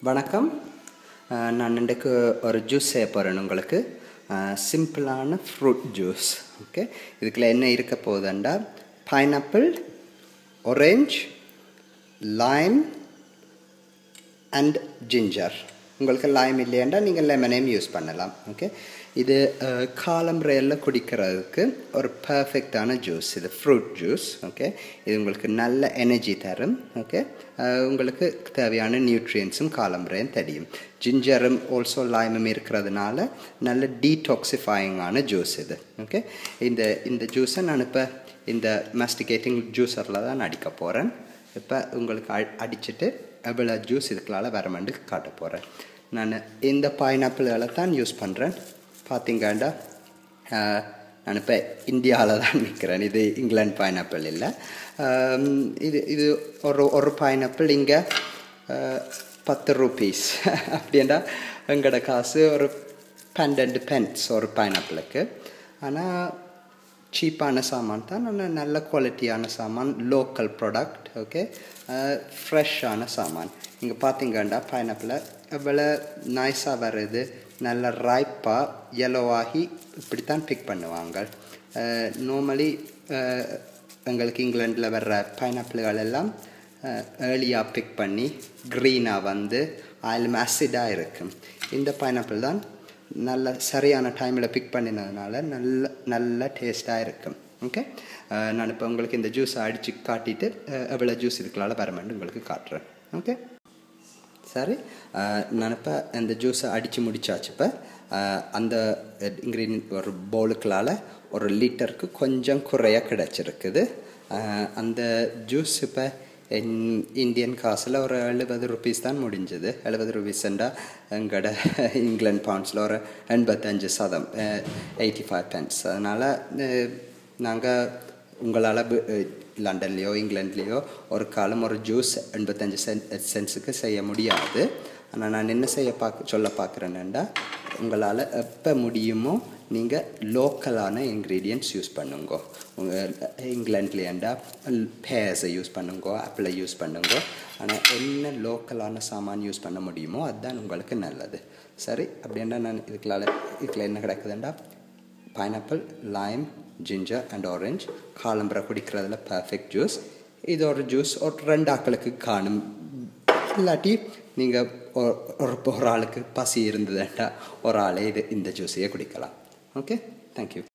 வணக்கம். நான் இன்றைக்கு ஒரு ஜூஸ் செய்ய போகிறேன் உங்களுக்கு. சிம்பிளான ஃப்ரூட் ஜூஸ். ஓகே, இதுக்குள்ள என்ன இருக்க போகுதுண்டா, pineapple, orange, lime and ginger. உங்களுக்கு லைம் இல்லையாண்டா நீங்கள் லெமனையும் யூஸ் பண்ணலாம். ஓகே, இது காலம்பரையில் குடிக்கிறதுக்கு ஒரு பர்ஃபெக்டான ஜூஸ். இது ஃப்ரூட் ஜூஸ். ஓகே, இது உங்களுக்கு நல்ல எனர்ஜி தரும். ஓகே, உங்களுக்கு தேவையான நியூட்ரியன்ஸும் காலம்பரையும் தெரியும். ஜிஞ்சரும் ஆல்சோ லைமும் இருக்கிறதுனால நல்ல டீடாக்சிஃபையிங்கான ஜூஸ் இது. ஓகே, இந்த ஜூஸை நான் இப்போ இந்த மாஸ்டிகேட்டிங் ஜூஸரில் தான் அடிக்க போகிறேன். இப்போ உங்களுக்கு அடிச்சுட்டு எவ்வளோ ஜூஸ் இதுக்களால் வரமெண்டு காட்ட போகிறேன். நான் இந்த பைனாப்பிள்களை தான் யூஸ் பண்ணுறேன். பார்த்தீங்கண்டா, நான் இப்போ இந்தியாவில் தான் நிற்கிறேன். இது இங்கிலாந்து பைனாப்பிள் இல்லை. இது ஒரு பைனாப்பிள் இங்கே 10 ரூபீஸ். அப்படின்னா எங்களோட காசு ஒரு 12 pence ஒரு பைனாப்பிளுக்கு. ஆனால் சீப்பான சாமான் தான், ஆனால் நல்ல குவாலிட்டியான சாமான், லோக்கல் ப்ராடக்ட். ஓகே, ஃப்ரெஷ்ஷான சாமான். இங்கே பார்த்தீங்கண்டா பைனாப்பிளை எவ்வளோ நைஸாக வருது, நல்ல ரைப்பாக எல்லோவாகி இப்படித்தான் பிக் பண்ணுவாங்க. நார்மலி எங்களுக்கு இங்கிலாண்டில் வர்ற பைனாப்பிள்கள் எல்லாம் ஏர்லியாக பிக் பண்ணி க்ரீனாக வந்து ஆயிலும் ஆசிடாக இருக்கும். இந்த பைனாப்பிள் தான் நல்ல சரியான டைமில் பிக் பண்ணினதுனால நல்ல டேஸ்ட்டாக இருக்கும். ஓகே, நான் இப்போ உங்களுக்கு இந்த ஜூஸை அடித்து காட்டிட்டு எவ்வளோ ஜூஸ் இதுக்களால் வரமெண்டு உங்களுக்கு காட்டுறேன். ஓகே, சரி. நான் இப்போ இந்த ஜூஸை அடித்து முடித்தாச்சு. இப்போ அந்த இன்க்ரீடியன்ட் ஒரு பவுலுக்களால் 1 லிட்டருக்கு கொஞ்சம் குறைய கிடச்சிருக்குது. அந்த ஜூஸ் இப்போ இந்தியன் காசில் ஒரு 70 ரூபீஸ் தான் முடிஞ்சது. 70 ரூபீஸ்ண்டா எங்களோட இங்கிலாந்து பவுண்ட்ஸில் ஒரு 85%, 85 pence. அதனால் நாங்கள் உங்களால் லண்டன்லேயோ இங்கிலாந்துலேயோ ஒரு காலம் ஒரு ஜூஸ் 85 சென்ட்ஸுக்கு செய்ய முடியாது. ஆனால் நான் என்ன சொல்ல பார்க்குறேன்னா, உங்களால் எப்போ முடியுமோ நீங்கள் லோக்கலான இன்க்ரீடியன்ட்ஸ் யூஸ் பண்ணுங்க. உங்கள் இங்கிலாண்ட்லேண்டா பேர்ஸை யூஸ் பண்ணுங்க, ஆப்பிளை யூஸ் பண்ணுங்க. ஆனால் என்ன லோக்கலான சாமான் யூஸ் பண்ண முடியுமோ அதுதான் உங்களுக்கு நல்லது. சரி, அப்படின்னா நான் இதுக்குள்ள என்ன கிடைக்குதுண்டா, pineapple, lime, ginger and orange. காலம்பரை குடிக்கிறதுல பர்ஃபெக்ட் ஜூஸ். இது ஒரு ஜூஸ் ஒரு 2 ஆட்களுக்கு காணும். இல்லாட்டி நீங்கள் ஒரு ஆளுக்கு பசி இருந்ததுண்டா ஒரு ஆளே இந்த ஜூஸையே குடிக்கலாம். Okay, thank you.